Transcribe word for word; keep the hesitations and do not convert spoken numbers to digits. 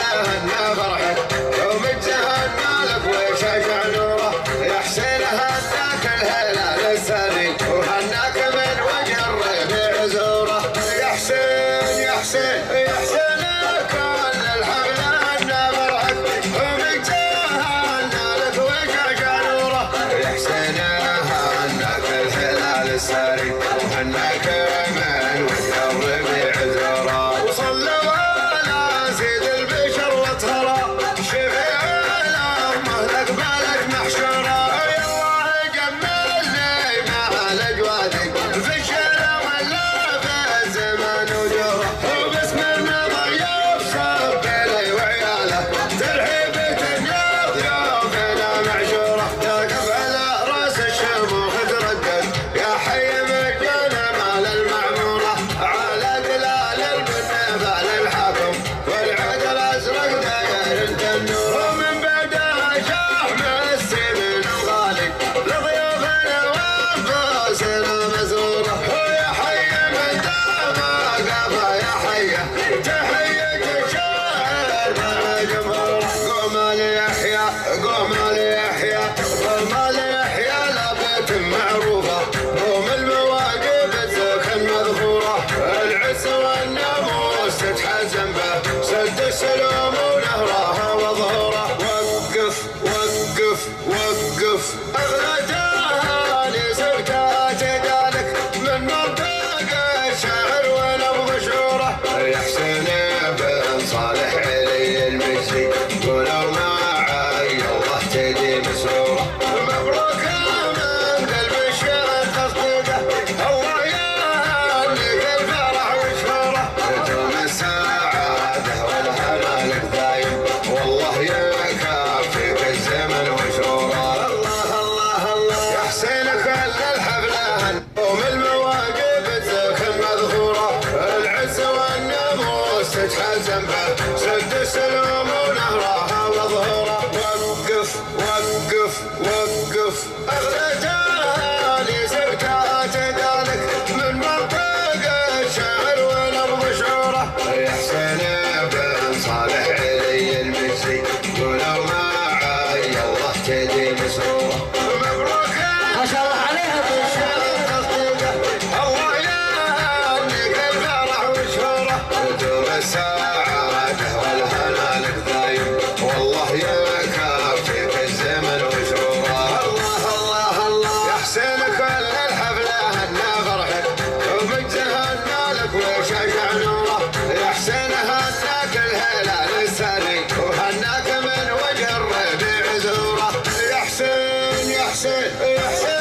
هنا فرحك يوم تهنى لك وشجع نوره يا حسين هناك الهلال الثاني وهناك من وجه الربيع زوره يا حسين يا حسين يا حسين كل الحفل هنا فرحك يوم تهنى لك وشجع نوره يا حسين هناك الهلال الثاني وهناك من وجه الربيع زوره وصلوا على سيد البشر وطهره شفيع الامه لك بالك محشوره يا الله جمل لي مع الاجواد في الشارع ولا في الزمان وجوره وباسم المضيف صب لي وعياله ترحيبة النار يومنا معشوره تقف على راس الشموخ تردد يا حي مجانا مال المعموره على دلال البنفال الحاكم والعود الازرق داير التنور ومن بعدها شاح السمن الغالي لضيوفنا وانفسنا مزوره يا حي من دام قفا يا حي تحيه الشاعر مع جمهوره قوم ليحيى قوم ليحيى قوم ليحيى لابيت معروفه قوم المواقف تسكن مذكوره العز والناموس تتحزن به سد السلوم ونهرها وظهوره وقف وقف وقف اغلتها لسبتات ذلك من منطق الشعر ونبض شعوره يا حسين بن صالح علي المجدي قولوا معي الله تدي مسروره مبروك من قلب الشعر تصديقه الله يهنيك الفرح وشهوره دوم السعاده والهنا لك دايم والله يكافيك الزمن وشروره الله الله الله يا حسين كل الحفله قوم المواقف تسكن مذكوره العز والناموس تتحزن به سد السلوم ونهرها وظهوره وقف وقف وقف اغلتها لسبتات ذلك من منطق الشعر ونبض شعوره يا حسين بن صالح علي المجدي قولوا معي الله تدي مسروره مبروك ما شاء الله عليها. الله يهنيك الفرح وشهوره دوم السعاده والهنا لك دايم والله يكافيك الزمن وشهوره الله الله الله يا حسين كل الحفله هنا فرحك ومن تهنى لك وشجع نوره يا حسين هناك الهلال الثاني وهناك من وجه الربيع زوره يا حسين يا حسين يا حسين